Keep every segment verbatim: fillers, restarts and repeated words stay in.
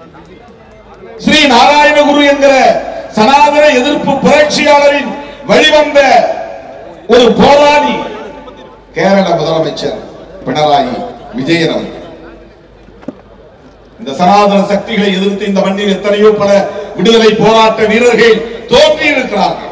ஸ்ரீ நாராயணகுரு என்கிற சனாதன எதிர்ப்பு புரட்சியாளரின் வழிவந்த ஒரு போராளி கேரள முதலமைச்சர் பினராயி விஜயன் அவர்கள். இந்த சனாதன சக்திகளை எதிர்த்து இந்த மண்ணில் எத்தனையோ பல விடுதலை போராட்ட வீரர்கள் தோன்றி இருக்கிறார்கள்.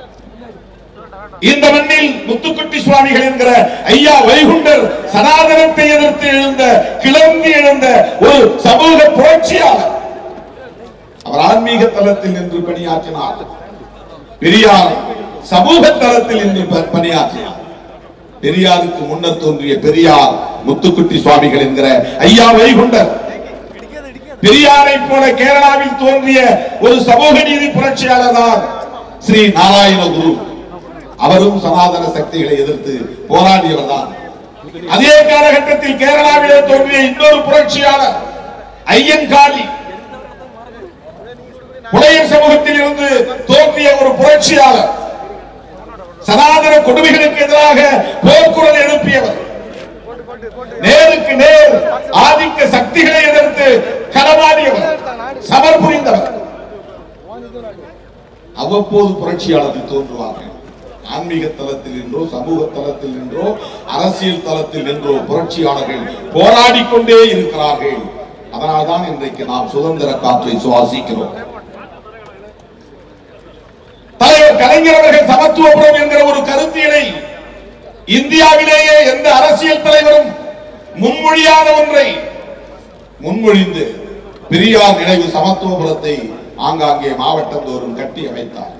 இந்த மண்ணில் முத்துக்குட்டி சுவாமிகள் என்கிற ஐயா வைகுண்டர் சனாதனத்தை எதிர்த்து எழுந்த கிளம்பி எழுந்த ஒரு சமூக புரட்சியாளர். அவர் ஆன்மீக தளத்தில் நின்று பணியாற்றினார். பெரியார் சமூக தளத்தில் நின்று பணியாற்றினார். பெரியாருக்கு முன்னர் தோன்றிய பெரியார் முத்துக்குட்டி சுவாமிகள் என்கிற ஐயா வைகுண்டர். பெரியாரை போல கேரளாவில் தோன்றிய ஒரு சமூக நீதி புரட்சியாளர் தான் ஸ்ரீ நாராயணகுரு. அவரும் சனாதன சக்திகளை எதிர்த்து போராடியவர் தான். அதே காலகட்டத்தில் கேரளாவிலே தோன்றிய இன்னொரு புரட்சியாளர் ஐயன்காளி. புலையர் சமூகத்தில் இருந்து தோன்றிய ஒரு புரட்சியாளர், சனாதன கொடுமைகளுக்கு எதிராக போர்க்குரல் எழுப்பியவர், நேருக்கு நேர் ஆதிக்க சக்திகளை எதிர்த்து களமாடியவர், சமர் புரிந்தவர். அவ்வப்போது புரட்சியாளர்கள் தோன்றுவார்கள். ஆன்மீக தளத்தில் நின்றோ சமூக தளத்தில் நின்றோ அரசியல் தளத்தில் நின்றோ புரட்சியாளர்கள் போராடி கொண்டே இருக்கிறார்கள். அதனால்தான் இன்றைக்கு நாம் சுதந்திர காற்றை சுவாசிக்கிறோம். தலைவர் கலைஞர் அவர்கள் சமத்துவபுரம் என்கிற ஒரு கருத்தியலை இந்தியாவிலேயே எந்த அரசியல் தலைவரும் முன்மொழியாத ஒன்றை முன்மொழிந்து பெரியார் நினைவு சமத்துவபுரத்தை ஆங்காங்கே மாவட்டம் தோறும் கட்டி அமைத்தார்.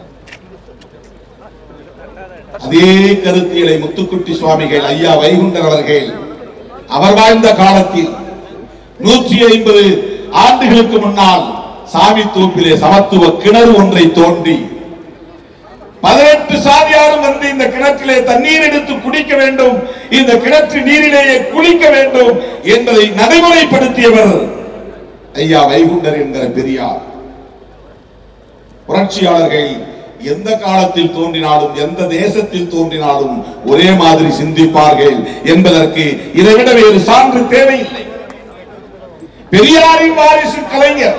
அதே கருத்தியலை முத்துக்குட்டி சுவாமிகள் ஐயா வைகுண்டர் அவர்கள் அவர் வாழ்ந்த காலத்தில் நூற்றி ஐம்பது ஆண்டுகளுக்கு முன்னால் சாமி தோப்பிலே சமத்துவ கிணறு ஒன்றை தோண்டி பதினெட்டு சாதியாரும் வந்து இந்த கிணற்றிலே தண்ணீர் எடுத்து குடிக்க வேண்டும், இந்த கிணற்று நீரிலேயே குளிக்க வேண்டும் என்பதை நடைமுறைப்படுத்தியவர் ஐயா வைகுண்டர் என்கிற பெரியார். புரட்சியாளர்கள் எந்த காலத்தில் தோன்றினாலும் எந்த தேசத்தில் தோன்றினாலும் ஒரே மாதிரி சிந்திப்பார்கள் என்பதற்கு இதைவிட வேறு சான்று தேவையில்லை. பெரியாரின் வாரிசு கலைஞர்.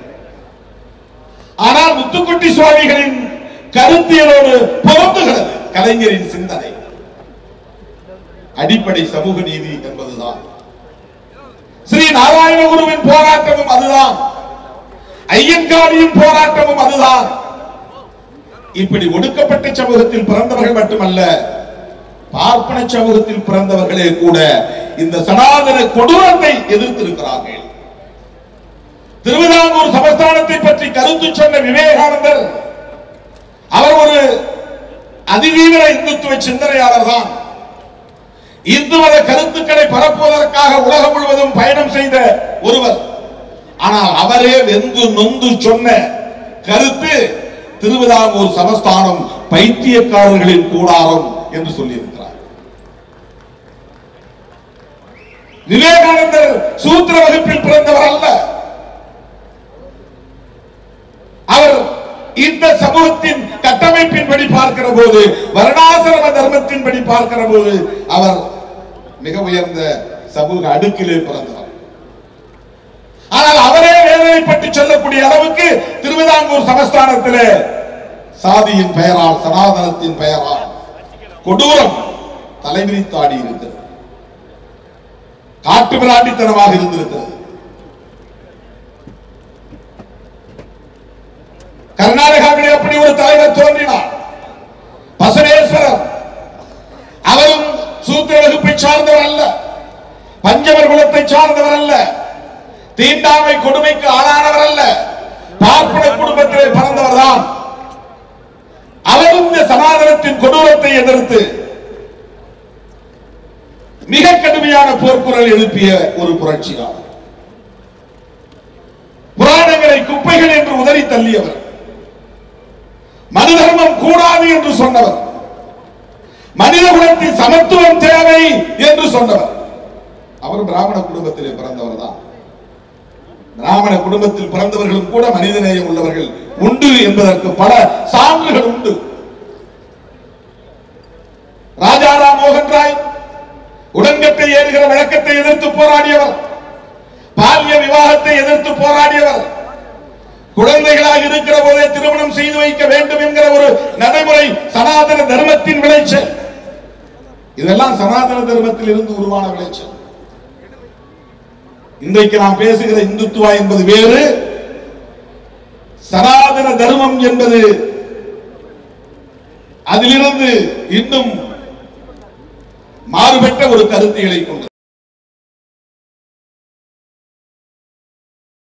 ஆனால் முத்துக்குட்டி சுவாமிகளின் கருத்தியலோடு பொருந்துகிறது கலைஞரின் சிந்தனை. அடிப்படை சமூக நீதி என்பதுதான். ஸ்ரீ நாராயணகுருவின் போராட்டமும் அதுதான், ஐயன்காளியின் போராட்டமும் அதுதான். இப்படி ஒடுக்கப்பட்ட சமூகத்தில் பிறந்தவர்கள் மட்டுமல்ல, பார்ப்பன சமூகத்தில் பிறந்தவர்களே கூட இந்த சனாதன கொடூரத்தை எதிர்த்திருக்கிறார்கள். திருவிதாங்கூர் சமஸ்தானத்தை பற்றி கருத்து சொன்ன விவேகானந்தர் அவர் ஒரு அதிதீவிர இந்துத்துவ சிந்தனையாளர் தான். இந்து மத கருத்துக்களை பரப்புவதற்காக உலகம் முழுவதும் பயணம் செய்த ஒருவர். ஆனால் அவரே வெந்து நொந்து சொன்ன கருத்து திருவிதாங்கூர் சமஸ்தானம் பைத்தியக்காரர்களின் கூடாரம் என்று சொல்லியிருக்கிறார். விவேகானந்தர் சூத்திர வகுப்பில் பிறந்தவர் அல்ல. அவர் இந்த சமூகத்தின் கட்டமைப்பின்படி பார்க்கிற போது, வர்ணாசிரம தர்மத்தின்படி பார்க்கிற போது அவர் மிக உயர்ந்த சமூக அடுக்கிலே பிறந்தவர். ஆனால் அவரே வேதனைப்பட்டு சொல்லக்கூடிய அளவுக்கு திருவிதாங்கூர் சமஸ்தானத்திலே சாதியின் பெயரால், சனாதனத்தின் பெயரால் கொடூரம் தலைவிரித்தாடி இருக்கிறது, காட்டு மிராண்டித்தனமாக இருந்திருக்கிறது. கர்நாடகாவிலே அப்படி ஒரு தலைவர் தோன்றினார், பசவேஸ்வரர். அவரும் சூத்திர வகுப்பை சார்ந்தவர் அல்ல, பஞ்சவர் குலத்தை சார்ந்தவர் அல்ல, தீண்டாமை கொடுமைக்கு ஆளானவர் அல்ல, பார்ப்பன குடும்பத்திலே பிறந்தவர் தான். அவரும் இந்த சனாதனத்தின் கொடூரத்தை எதிர்த்து மிக கடுமையான போர்க்குரல் எழுப்பிய ஒரு புரட்சியாளர். புராணங்களை குப்பைகள் என்று உதறி தள்ளியவர், மனு தர்மம் கூடாது என்று சொன்னவர், மனித குலத்தின் சமத்துவம் தேவை என்று சொன்னவர். அவர் பிராமண குடும்பத்திலே பிறந்தவர் தான். பிராமண குடும்பத்தில் பிறந்தவர்களும் கூட மனிதநேயம் உள்ளவர்கள் உண்டு என்பதற்கு பல சான்றுகள் உண்டு. ராஜாராம் மோகன் ராய் உடன்கட்டை ஏறுகிற வழக்கத்தை எதிர்த்து போராடியவர், பாலிய விவாக திருமணத்தை எதிர்த்து போராடியவர். குழந்தைகளாக இருக்கிற போதே திருமணம் செய்து வைக்க வேண்டும் என்கிற ஒரு நடைமுறை சனாதன தர்மத்தின் விளைச்சல். இதெல்லாம் சனாதன தர்மத்தில் இருந்து உருவான விளைச்சல். இன்றைக்கு நாம் பேசுகிற இந்துத்துவா என்பது வேறு, சனாதன தர்மம் என்பது அதிலிருந்து இன்னும் மாறுபட்ட ஒரு கருத்தியலை கொண்டது.